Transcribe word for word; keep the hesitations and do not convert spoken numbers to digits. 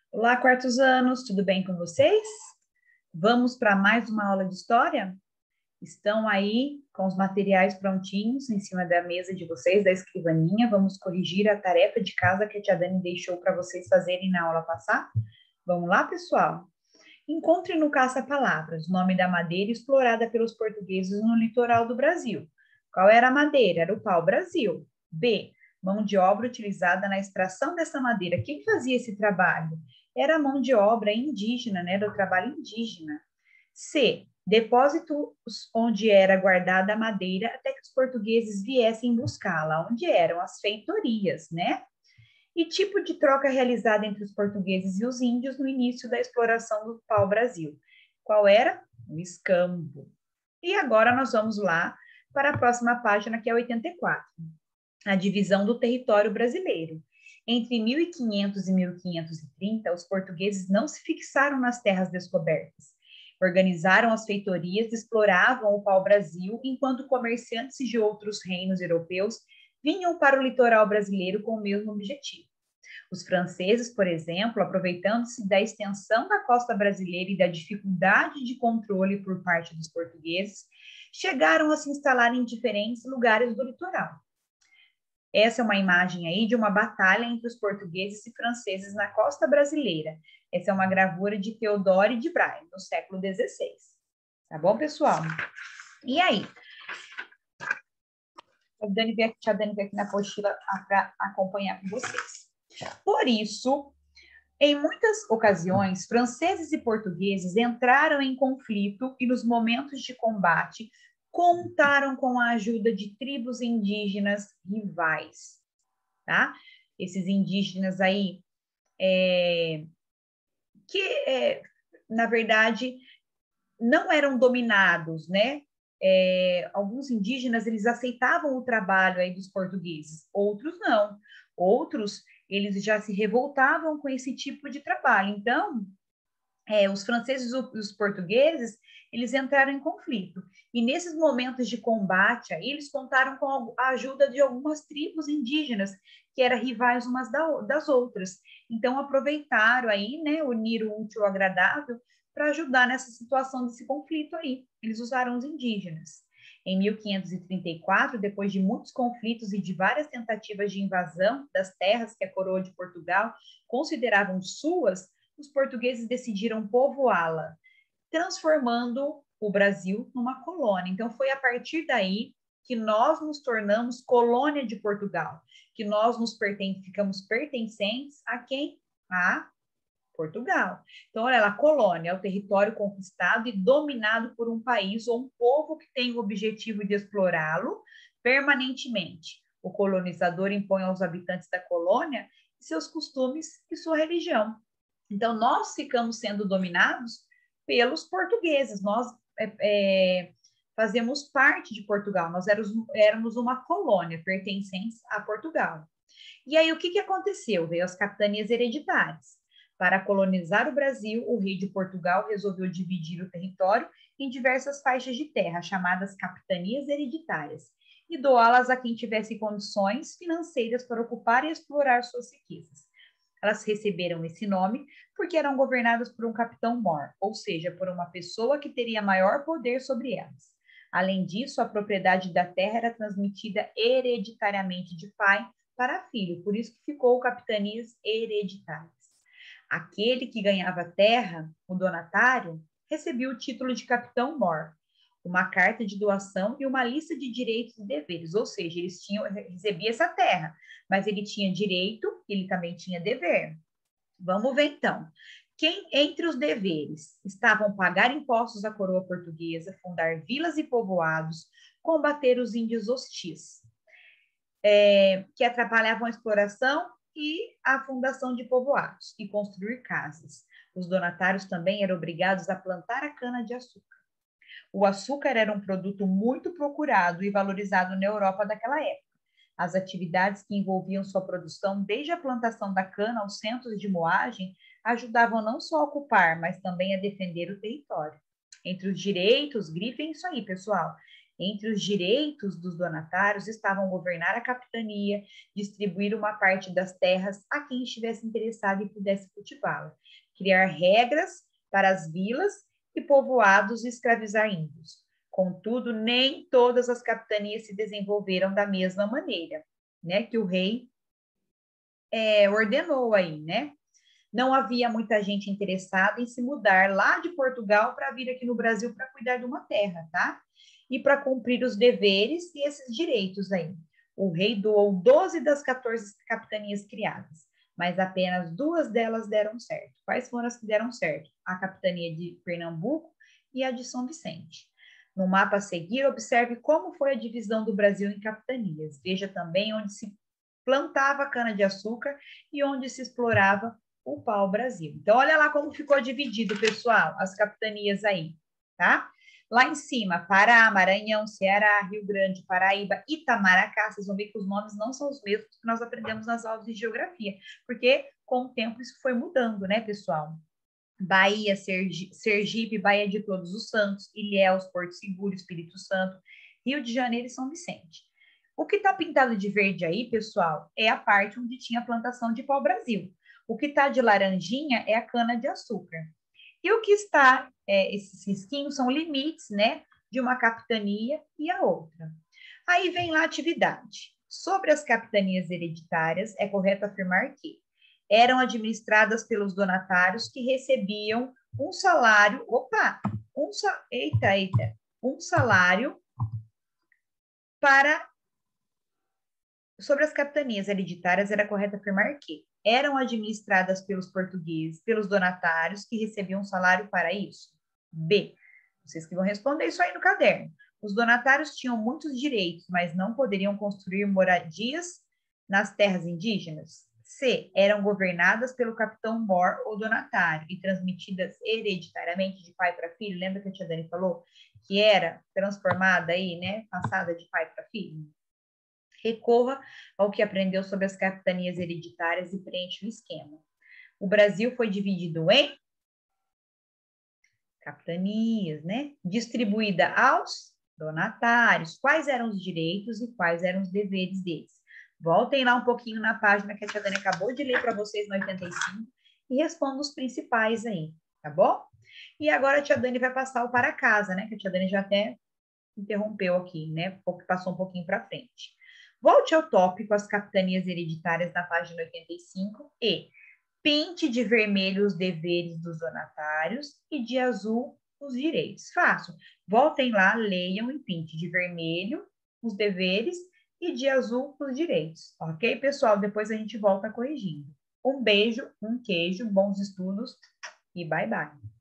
Olá, quartos anos, tudo bem com vocês? Vamos para mais uma aula de história? Estão aí com os materiais prontinhos em cima da mesa de vocês, da escrivaninha. Vamos corrigir a tarefa de casa que a tia Dani deixou para vocês fazerem na aula passada? Vamos lá, pessoal? Encontre no caça-palavras o nome da madeira explorada pelos portugueses no litoral do Brasil. Qual era a madeira? Era o pau-brasil. B. Mão de obra utilizada na extração dessa madeira. Quem fazia esse trabalho? Era a mão de obra indígena, né? Era o trabalho indígena. C. Depósitos onde era guardada a madeira até que os portugueses viessem buscá-la, onde eram as feitorias, né? E tipo de troca realizada entre os portugueses e os índios no início da exploração do pau-brasil. Qual era? O escambo. E agora nós vamos lá para a próxima página, que é oitenta e quatro. A divisão do território brasileiro. Entre mil e quinhentos e mil quinhentos e trinta, os portugueses não se fixaram nas terras descobertas. Organizaram as feitorias, exploravam o pau-brasil, enquanto comerciantes de outros reinos europeus vinham para o litoral brasileiro com o mesmo objetivo. Os franceses, por exemplo, aproveitando-se da extensão da costa brasileira e da dificuldade de controle por parte dos portugueses, chegaram a se instalar em diferentes lugares do litoral. Essa é uma imagem aí de uma batalha entre os portugueses e franceses na costa brasileira. Essa é uma gravura de Theodore de Brahe, no século dezesseis. Tá bom, pessoal? E aí? A Dani veio aqui, a Dani veio aqui na apostila para acompanhar com vocês. Por isso, em muitas ocasiões, franceses e portugueses entraram em conflito e, nos momentos de combate, contaram com a ajuda de tribos indígenas rivais, tá? Esses indígenas aí, é, que, é, na verdade, não eram dominados, né? É, alguns indígenas, eles aceitavam o trabalho aí dos portugueses, outros não. Outros, eles já se revoltavam com esse tipo de trabalho. Então, é, os franceses e os portugueses, eles entraram em conflito. E nesses momentos de combate, aí, eles contaram com a ajuda de algumas tribos indígenas, que eram rivais umas das outras. Então, aproveitaram aí, né, unir o útil ao agradável para ajudar nessa situação desse conflito aí. Eles usaram os indígenas. Em mil quinhentos e trinta e quatro, depois de muitos conflitos e de várias tentativas de invasão das terras que a coroa de Portugal consideravam suas, os portugueses decidiram povoá-la, transformando o Brasil numa colônia. Então, foi a partir daí que nós nos tornamos colônia de Portugal, que nós nos perten- ficamos pertencentes a quem? A Portugal. Então, olha lá, colônia é o território conquistado e dominado por um país ou um povo que tem o objetivo de explorá-lo permanentemente. O colonizador impõe aos habitantes da colônia seus costumes e sua religião. Então, nós ficamos sendo dominados pelos portugueses, nós é, é, fazemos parte de Portugal, nós éramos, éramos uma colônia pertencente a Portugal. E aí, o que, que aconteceu? Veio as capitanias hereditárias. Para colonizar o Brasil, o rei de Portugal resolveu dividir o território em diversas faixas de terra, chamadas capitanias hereditárias, e doá-las a quem tivesse condições financeiras para ocupar e explorar suas riquezas. Elas receberam esse nome porque eram governadas por um capitão-mor, ou seja, por uma pessoa que teria maior poder sobre elas. Além disso, a propriedade da terra era transmitida hereditariamente de pai para filho, por isso que ficou capitanias hereditárias. Aquele que ganhava terra, o donatário, recebia o título de capitão-mor, uma carta de doação e uma lista de direitos e deveres, ou seja, eles tinham, recebia essa terra, mas ele tinha direito, ele também tinha dever. Vamos ver então. Quem entre os deveres estavam pagar impostos à coroa portuguesa, fundar vilas e povoados, combater os índios hostis, é, que atrapalhavam a exploração e a fundação de povoados e construir casas. Os donatários também eram obrigados a plantar a cana-de-açúcar. O açúcar era um produto muito procurado e valorizado na Europa daquela época. As atividades que envolviam sua produção, desde a plantação da cana aos centros de moagem, ajudavam não só a ocupar, mas também a defender o território. Entre os direitos, grifem isso aí, pessoal. Entre os direitos dos donatários estavam governar a capitania, distribuir uma parte das terras a quem estivesse interessado e pudesse cultivá-la, criar regras para as vilas e povoados e escravizar índios. Contudo, nem todas as capitanias se desenvolveram da mesma maneira, né, que o rei é, ordenou aí, né? Não havia muita gente interessada em se mudar lá de Portugal para vir aqui no Brasil para cuidar de uma terra, tá? E para cumprir os deveres e esses direitos aí. O rei doou doze das quatorze capitanias criadas, mas apenas duas delas deram certo. Quais foram as que deram certo? A capitania de Pernambuco e a de São Vicente. No mapa a seguir, observe como foi a divisão do Brasil em capitanias. Veja também onde se plantava cana-de-açúcar e onde se explorava o pau-brasil. Então, olha lá como ficou dividido, pessoal, as capitanias aí, tá? Lá em cima, Pará, Maranhão, Ceará, Rio Grande, Paraíba, Itamaracá. Vocês vão ver que os nomes não são os mesmos que nós aprendemos nas aulas de geografia, porque com o tempo isso foi mudando, né, pessoal? Bahia, Sergipe, Bahia de Todos os Santos, Ilhéus, Porto Seguro, Espírito Santo, Rio de Janeiro e São Vicente. O que está pintado de verde aí, pessoal, é a parte onde tinha a plantação de pau-brasil. O que está de laranjinha é a cana-de-açúcar. E o que está, é, esses risquinhos são limites, né, de uma capitania e a outra. Aí vem lá a atividade. Sobre as capitanias hereditárias, é correto afirmar que eram administradas pelos donatários que recebiam um salário, opa, um, eita, eita, um salário para... Sobre as capitanias hereditárias, era correto afirmar que eram administradas pelos portugueses, pelos donatários, que recebiam um salário para isso. B. Vocês que vão responder isso aí no caderno. Os donatários tinham muitos direitos, mas não poderiam construir moradias nas terras indígenas. C. Eram governadas pelo capitão-mor ou donatário e transmitidas hereditariamente de pai para filho. Lembra que a tia Dani falou que era transformada aí, né? Passada de pai para filho? Recorra ao que aprendeu sobre as capitanias hereditárias e preenche o esquema. O Brasil foi dividido em capitanias, né? Distribuída aos donatários. Quais eram os direitos e quais eram os deveres deles? Voltem lá um pouquinho na página que a tia Dani acabou de ler para vocês no oitenta e cinco e respondam os principais aí, tá bom? E agora a tia Dani vai passar o para casa, né? Que a tia Dani já até interrompeu aqui, né? Passou um pouquinho para frente. Volte ao tópico as capitanias hereditárias na página oitenta e cinco e pinte de vermelho os deveres dos donatários e de azul os direitos. Fácil. Voltem lá, leiam e pinte de vermelho os deveres e de azul os direitos. Ok, pessoal? Depois a gente volta corrigindo. Um beijo, um queijo, bons estudos e bye, bye.